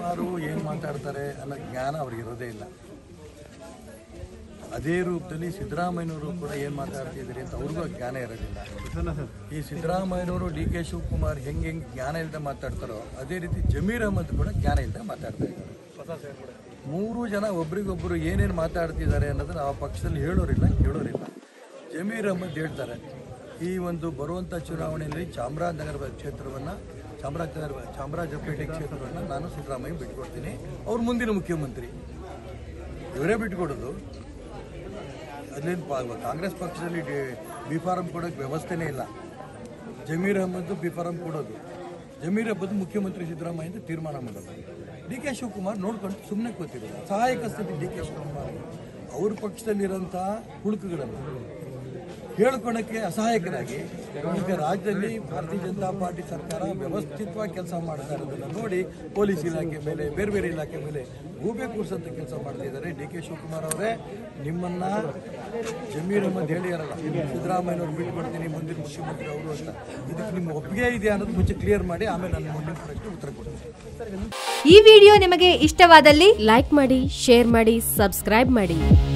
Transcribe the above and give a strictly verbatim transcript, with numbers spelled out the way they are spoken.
ಕುಮಾರ್ ಏನು ಮಾತಾಡ್ತಾರೆ ಅನ್ನೋ ಜ್ಞಾನ ಅವ್ರಿಗೆ ಇರೋದೇ ಇಲ್ಲ. ಅದೇ ರೂಪದಲ್ಲಿ ಸಿದ್ದರಾಮಯ್ಯನವರು ಕೂಡ ಏನು ಮಾತಾಡ್ತಿದ್ದಾರೆ ಅಂತ ಅವ್ರಿಗೂ ಜ್ಞಾನ ಇರೋದಿಲ್ಲ. ಈ ಸಿದ್ದರಾಮಯ್ಯನವರು ಡಿ ಕೆ ಶಿವಕುಮಾರ್ ಹೆಂಗೆ ಹೆಂಗೆ ಜ್ಞಾನ ಇಲ್ಲದೆ ಮಾತಾಡ್ತಾರೋ ಅದೇ ರೀತಿ ಜಮೀರ್ ಅಹಮದ್ ಕೂಡ ಜ್ಞಾನ ಇಲ್ಲದೆ ಮಾತಾಡ್ತಾ ಇದ್ದಾರೆ. ಮೂರು ಜನ ಒಬ್ರಿಗೊಬ್ಬರು ಏನೇನು ಮಾತಾಡ್ತಿದ್ದಾರೆ ಅನ್ನೋದನ್ನ ಆ ಪಕ್ಷದಲ್ಲಿ ಹೇಳೋರಿಲ್ಲ ಕೇಳೋರಿಲ್ಲ. ಜಮೀರ್ ಅಹಮದ್ ಹೇಳ್ತಾರೆ, ಈ ಒಂದು ಬರುವಂಥ ಚುನಾವಣೆಯಲ್ಲಿ ಚಾಮರಾಜನಗರ ಕ್ಷೇತ್ರವನ್ನು ಚಾಮರಾಜನಗರ ಚಾಮರಾಜಪೇಟೆ ಕ್ಷೇತ್ರವನ್ನು ನಾನು ಸಿದ್ದರಾಮಯ್ಯ ಬಿಟ್ಕೊಡ್ತೀನಿ, ಅವ್ರು ಮುಂದಿನ ಮುಖ್ಯಮಂತ್ರಿ. ಇವರೇ ಬಿಟ್ಕೊಡೋದು. ಅದೇನು ಕಾಂಗ್ರೆಸ್ ಪಕ್ಷದಲ್ಲಿ ಬಿ ಫಾರಂ ಕೊಡೋಕ್ಕೆ ವ್ಯವಸ್ಥೆನೇ ಇಲ್ಲ. ಜಮೀರ್ ಅಹಮದ್ ಬಿ ಫಾರಂ ಕೊಡೋದು, ಜಮೀರ್ ಅಹಮದ್ ಮುಖ್ಯಮಂತ್ರಿ ಸಿದ್ದರಾಮಯ್ಯ ಅಂತ ತೀರ್ಮಾನ ಮಾಡೋದು. ಡಿ ಕೆ ಶಿವಕುಮಾರ್ ನೋಡ್ಕೊಂಡು ಸುಮ್ಮನೆ ಕೂತಿರೋದು. ಸಹಾಯಕ ಸ್ಥಿತಿ ಡಿ ಕೆ ಶಿವಕುಮಾರ್ ಅವ್ರ ಪಕ್ಷದಲ್ಲಿರೋಂಥ ಹುಳುಕುಗಳನ್ನು ಹೇಳ್ಕೊಳಕ್ಕೆ ಅಸಹಾಯಕರಾಗಿ ಈಗ ರಾಜ್ಯದಲ್ಲಿ ಭಾರತೀಯ ಜನತಾ ಪಾರ್ಟಿ ಸರ್ಕಾರ ವ್ಯವಸ್ಥಿತವಾಗಿ ಕೆಲಸ ಮಾಡ್ತಾ ಇರೋದನ್ನು ನೋಡಿ ಪೊಲೀಸ್ ಇಲಾಖೆ ಮೇಲೆ ಬೇರೆ ಬೇರೆ ಇಲಾಖೆ ಮೇಲೆ ಗೂಬೆ ಕೂರಿಸಂತ ಕೆಲಸ ಮಾಡ್ತಿದ್ದಾರೆ. ಡಿ ಕೆ ಶಿವಕುಮಾರ್ ಅವರೇ, ನಿಮ್ಮನ್ನ ಜಮೀರ್ ಅಹಮದ್ ಹೇಳಿಯಾರಲ್ಲ, ಸಿದ್ದರಾಮಯ್ಯನವ್ರು ಬಿಟ್ಕೊಡ್ತೀನಿ ಮುಂದಿನ ಮುಖ್ಯಮಂತ್ರಿ ಅವರು ಅಂತ, ಇದಕ್ಕೆ ನಿಮ್ಮ ಒಪ್ಪಿಗೆ ಇದೆಯಾ ಅನ್ನೋದು ಮುಂಚೆ ಕ್ಲಿಯರ್ ಮಾಡಿ ಆಮೇಲೆ ನನ್ನ ಮುಂದಿನ ಪ್ರಶ್ನೆ ಉತ್ತರ ಕೊಡ್ತೀನಿ. ಈ ವಿಡಿಯೋ ನಿಮಗೆ ಇಷ್ಟವಾದಲ್ಲಿ ಲೈಕ್ ಮಾಡಿ, ಶೇರ್ ಮಾಡಿ, ಸಬ್ಸ್ಕ್ರೈಬ್ ಮಾಡಿ.